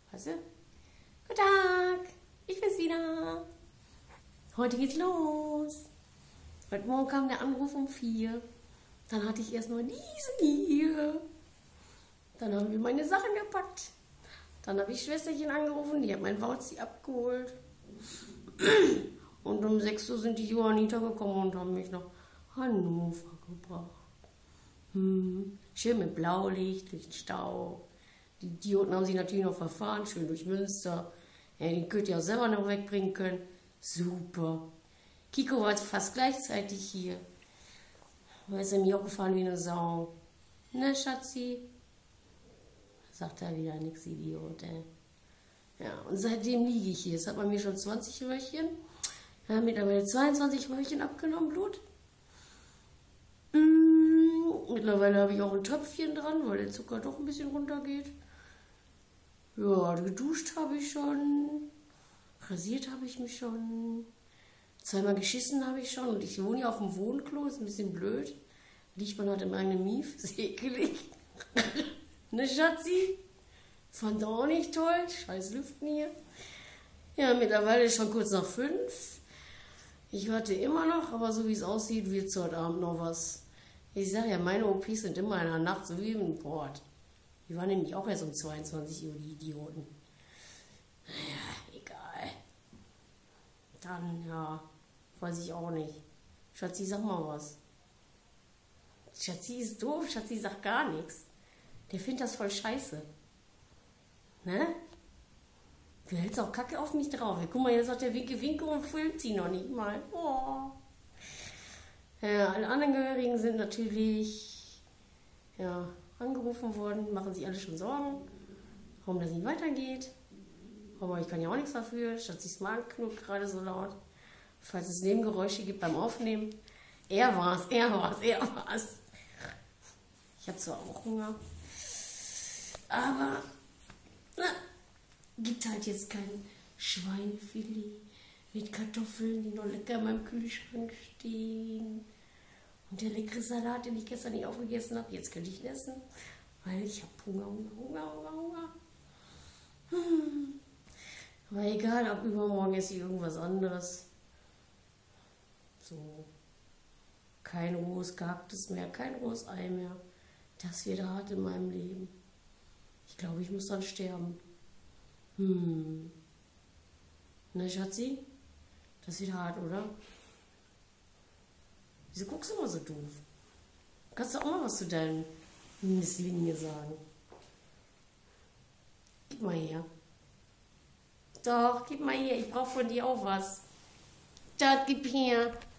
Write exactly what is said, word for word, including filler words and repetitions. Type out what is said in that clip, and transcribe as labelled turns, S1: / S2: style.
S1: Weißt du? Guten Tag, ich bin's wieder. Heute geht's los. Heute Morgen kam der Anruf um vier. Dann hatte ich erstmal diesen hier. Dann haben wir meine Sachen gepackt. Dann habe ich Schwesterchen angerufen, die hat mein Wauzi abgeholt. Und um sechs Uhr sind die Johanniter gekommen und haben mich nach Hannover gebracht. Hm. Schön mit Blaulicht, durch den Stau. Die Idioten haben sich natürlich noch verfahren, schön durch Münster. Ja, den könnt ihr auch selber noch wegbringen können. Super. Kiko war fast gleichzeitig hier. Da ist er mir auch gefahren wie eine Sau. Ne, Schatzi? Sagt er wieder nix, Idiot, ey. Ja, und seitdem liege ich hier. Es hat bei mir schon zwanzig Röhrchen. Wir haben mittlerweile zweiundzwanzig Röhrchen abgenommen, Blut. Mm, mittlerweile habe ich auch ein Töpfchen dran, weil der Zucker doch ein bisschen runtergeht. Ja, geduscht habe ich schon. Rasiert habe ich mich schon. Zweimal geschissen habe ich schon. Und ich wohne ja auf dem Wohnklo, ist ein bisschen blöd. Liegt man halt im eigenen Mief, ist ekelig. Ne, Schatzi? Fand auch nicht toll. Scheiß Lüften hier. Ja, mittlerweile ist schon kurz nach fünf. Ich warte immer noch, aber so wie es aussieht, wird es heute Abend noch was. Ich sage ja, meine O Ps sind immer in der Nacht, so wie im Port. Die waren nämlich auch erst um zweiundzwanzig Uhr, die Idioten. Naja, egal. Dann, ja, weiß ich auch nicht. Schatzi, sag mal was. Schatzi ist doof, Schatzi sagt gar nichts. Der findet das voll scheiße. Ne? Du hältst auch Kacke auf mich drauf. Guck mal, jetzt sagt der Winke Winke und filmt sie noch nicht mal. Oh. Ja, alle anderen Angehörigen sind natürlich ja, angerufen worden, machen sich alle schon Sorgen, warum das nicht weitergeht. Aber ich kann ja auch nichts dafür. Schatzis Magen knurrt gerade so laut. Falls es Nebengeräusche gibt beim Aufnehmen. Er war's, er war's, er war's. Ich habe zwar auch Hunger, aber na, gibt halt jetzt kein Schweinefilet mit Kartoffeln, die noch lecker in meinem Kühlschrank stehen. Und der leckere Salat, den ich gestern nicht aufgegessen habe, jetzt könnte ich ihn essen, weil ich habe Hunger, Hunger, Hunger, Hunger, Hunger. Hm. Aber egal, ab übermorgen esse ich irgendwas anderes. So, kein rohes gehacktes mehr, kein rohes Ei mehr. Das wird hart in meinem Leben. Ich glaube, ich muss dann sterben. Hm. Ne, Schatzi? Das wird hart, oder? Wieso guckst du immer so doof? Kannst du auch mal was zu deinen Misslingen hier sagen? Gib mal her. Doch, gib mal her. Ich brauche von dir auch was. Das, gib her.